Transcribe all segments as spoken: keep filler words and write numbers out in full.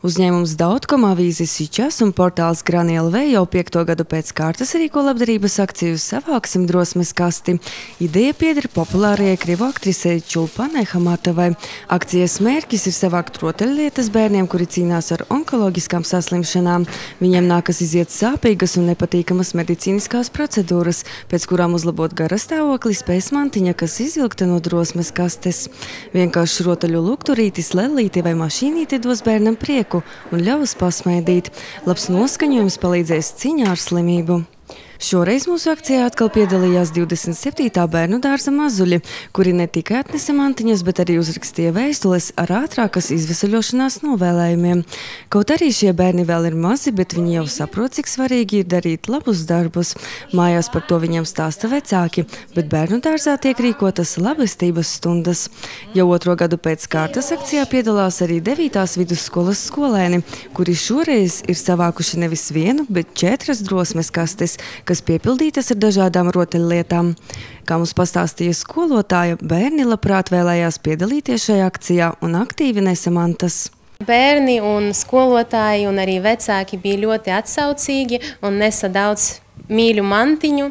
Uzņēmums Dautkom, avīzes Sičas un portāls Grani L V jau piekto gadu pēc kārtas rīko labdarības akciju Savāksim drosmes kasti. Ideja pieder populārajai krievu aktrisei Čulpanai Hamatovai. Akcijas mērķis ir savākt rotaļlietas bērniem, kuri cīnās ar onkoloģiskām saslimšanām. Viņiem nākas iziet sāpīgas un nepatīkamas medicīniskās procedūras, pēc kurām uzlabot garastāvokli spējas mantiņa, kas izvilkta no drosmes kastes. Vienkārši rotaļu lukturītis, lellīti vai mašīnīti dos bērnam prieku un ļaus pasmaidīt. Labs noskaņojums palīdzēs cīņā ar slimību. Šoreiz mūsu akcijā atkal piedalījās divdesmit septītā bērnu dārza mazuļi, kuri ne tikai atnesa mantiņas, bet arī uzrakstīja vēstules ar ātrākas izvesaļošanās novēlējumiem. Kaut arī šie bērni vēl ir mazi, bet viņi jau saprot, cik svarīgi ir darīt labus darbus. Mājās par to viņiem stāsta vecāki, bet bērnu dārzā tiek rīkotas labestības stundas. Jau otro gadu pēc kārtas akcijā piedalās arī devītās vidusskolas skolēni, kuri šoreiz ir savākuši nevis vienu, bet četras drosmes kastes, kas piepildītas ar dažādām rotaļlietām. Kā mums pastāstīja skolotāja, bērni labprāt vēlējās piedalīties šajā akcijā un aktīvi nesa mantas. Bērni un skolotāji un arī vecāki bija ļoti atsaucīgi un nesa daudz mīļu mantiņu,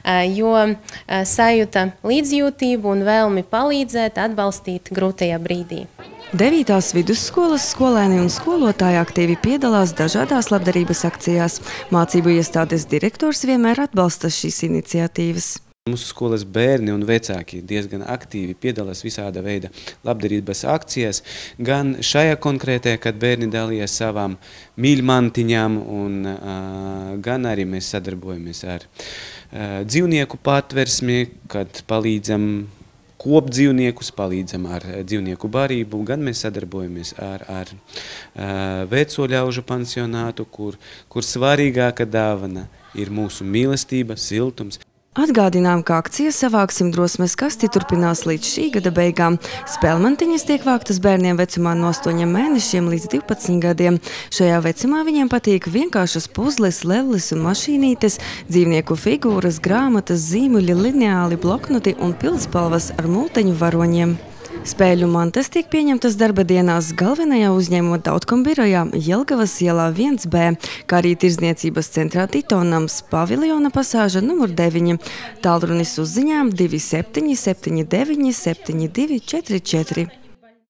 jo sajūta līdzjūtību un vēlmi palīdzēt, atbalstīt grūtajā brīdī. Devītās vidusskolas skolēni un skolotāji aktīvi piedalās dažādās labdarības akcijās. Mācību iestādes direktors vienmēr atbalsta šīs iniciatīvas. Mūsu skolas bērni un vecāki diezgan aktīvi piedalās visāda veida labdarības akcijās, gan šajā konkrētajā, kad bērni dalījās savām mīļmantiņām, un uh, gan arī mēs sadarbojamies ar uh, dzīvnieku patversmi, kad palīdzam kopt dzīvniekus, palīdzam ar dzīvnieku barību, gan mēs sadarbojamies ar, ar uh, veco ļaužu pansionātu, kur, kur svarīgāka dāvana ir mūsu mīlestība, siltums. Atgādinām, ka akcija Savāksim drosmes kasti turpinās līdz šī gada beigām. Spēlmantiņas tiek vāktas bērniem vecumā no astoņiem mēnešiem līdz divpadsmit gadiem. Šajā vecumā viņiem patīk vienkāršas puzles, lelles un mašīnītes, dzīvnieku figūras, grāmatas, zīmuļi, lineāli, bloknoti un pildspalvas ar multeņu varoņiem. Spēļu mantas tiek pieņemtas darba dienās galvenajā uzņēmuma Dautkom birojā Jelgavas ielā viens B, kā arī Tirdzniecības centrā Titonams, paviljona pasāža numur deviņi. Tālrunis uz ziņām divi septiņi septiņi deviņi septiņi divi četri četri.